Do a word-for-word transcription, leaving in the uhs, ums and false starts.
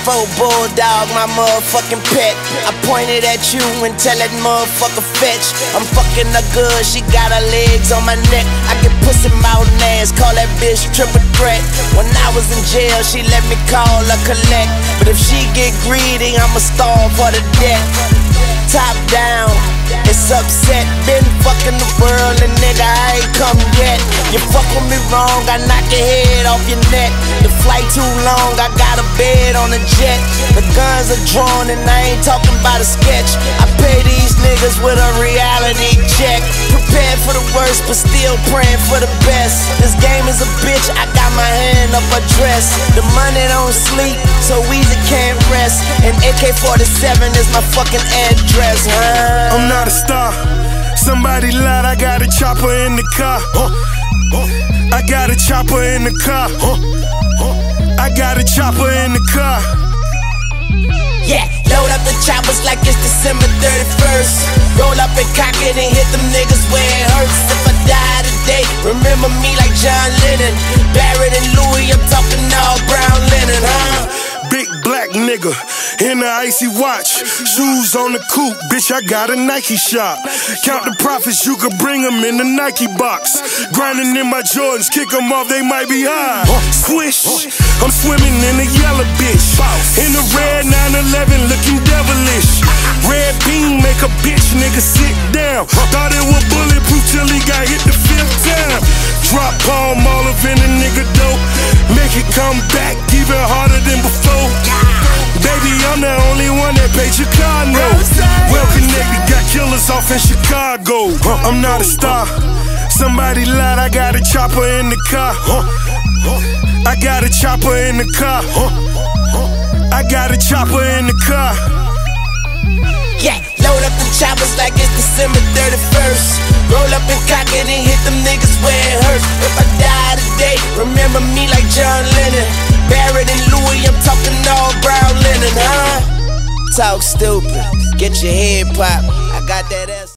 four bulldog, my motherfucking pet. I pointed at you and tell that motherfucker fetch. I'm fucking her good, she got her legs on my neck. I get pussy mouth and ass, call that bitch triple threat. When I was in jail, she let me call her collect. But if she get greedy, I'ma starve her to death. Top down, it's upset. Been fucking the world and nigga, I ain't come yet. You fuck with me wrong, I knock your head off your neck. The flight too long, I got a bed on a jet. The guns are drawn and I ain't talking about a sketch. I pay these niggas with a reality check. Prepared for the worst, but still praying for the best. This game is a bitch, I got my hand up her dress. The money don't sleep, so easy can't rest. And A K forty-seven is my fucking address, huh? I'm not a star, somebody lied, I got a chopper in the car. I got a chopper in the car. I got a chopper in the car. Yeah, load up the choppers like it's December thirty-first. Roll up and cock it and hit them niggas where it hurts. If I die today, remember me like John Lennon. Barrett and Louis, I'm talking all brown linen, huh? Big black nigga in the icy watch, shoes on the coupe, bitch, I got a Nike shop. Count the profits, you could bring them in the Nike box. Grinding in my Jordans, kick them off, they might be high. Swish, I'm swimming in the yellow bitch. In the red nine eleven, looking devilish. Red beam make a bitch nigga sit down. Thought it was bulletproof till he got hit the fifth time. Drop palm olive in a nigga dope, make it come back even harder than before. Baby, I'm the only one that paid your car note. Well connected, got killers off in Chicago. I'm not a star, somebody lied, I got a chopper in the car. I got a chopper in the car. I got a chopper in the car. Yeah, load up the choppers like it's December thirty-first. Roll up and cock it and hit them niggas where it hurts. If I die today, remember me like John Lennon. Barrett and Louis, I'm talking all brown linen, huh? Talk stupid, get your head popped. I got that ass.